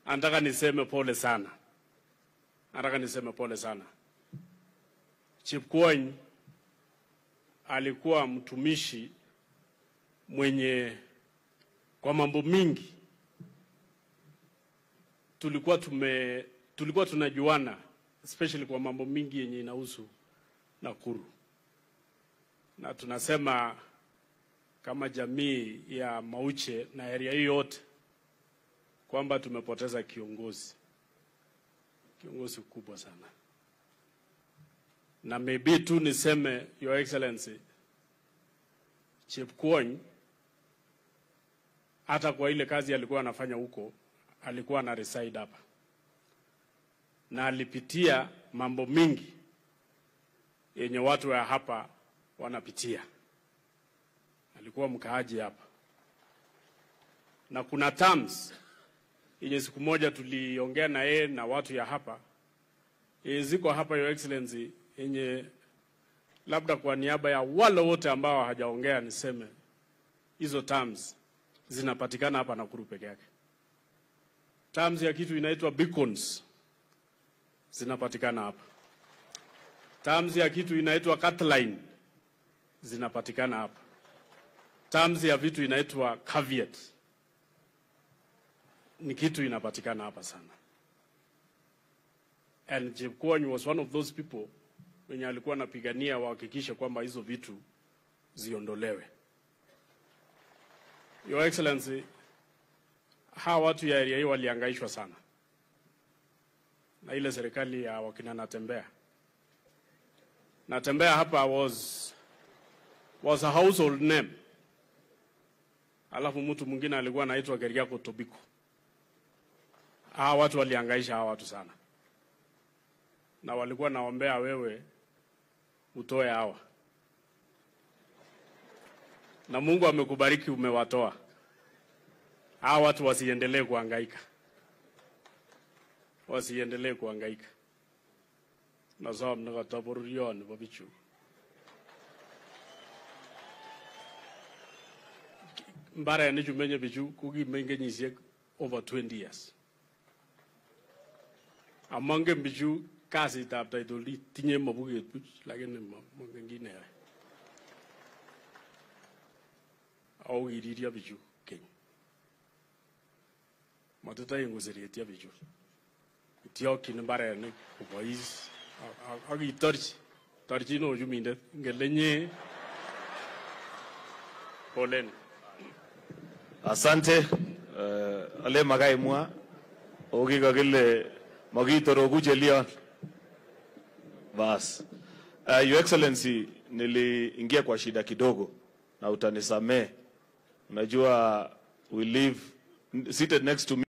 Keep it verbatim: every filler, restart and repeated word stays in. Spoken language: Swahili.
Nataka niseme pole sana. Nataka niseme pole sana. Chepkwony alikuwa mtumishi mwenye kwa mambo mingi tulikuwa tume tulikuwa tunajuana, especially kwa mambo mingi yenye inahusu Nakuru. Na tunasema kama jamii ya Mauche na area hii yote kwamba tumepoteza kiongozi. Kiongozi kubwa sana. Na maybe tu niseme, Your Excellency, Chepkwony hata kwa ile kazi alikuwa anafanya huko, alikuwa na reside hapa. Na alipitia mambo mingi yenye watu wa hapa wanapitia. Alikuwa mkaaji hapa. Na kuna terms yenye siku moja tuliongea na yeye na watu ya hapa. E, ziko hapa, Your Excellency, yenye labda kwa niaba ya wale wote ambao hajaongea niseme hizo terms zinapatikana hapa Nakuru peke yake. Terms ya kitu inaitwa beacons zinapatikana hapa. Terms ya kitu inaitwa cutline zinapatikana hapa. Terms ya vitu inaitwa caveat ni kitu inapatikana hapa sana. And Chepkwony was one of those people wenye alikuwa anapigania wahakikishe kwamba hizo vitu ziondolewe. Your Excellency, hawa watu ya area hii walihangaishwa sana na ile serikali ya wakina Natembeya. Natembeya hapa was was a household name. Alafu mtu mwingine alikuwa anaitwa Keriako Tobiko. Hawa watu walihangaisha hawa watu sana. Na walikuwa naombea wewe utoe hawa. Na Mungu amekubariki, umewatoa. Hawa watu wasiendelee kuhangaika. Wasiendelee kuhangaika. Na sababu mnakatabururioni babichu. Mbara ya nichu menye bichu kuki menge nyisiek over twenty years. Amange bichu kasi tab taidoli tinye mabuget buch lakini mange ngine ya. Au iriria bichu keny. Matata yengu serieti ya bichu. Itiyo kinimbara ya ni kubois. Agi torchi. Torchi no juminde ngelenye. Poleni. Asante. Uh, ale magai mwa. Ogi kagile magitoro kuchelion. Bas. Uh, Your Excellency, niliingia kwa shida kidogo na utanisamee. Unajua we live seated next to me.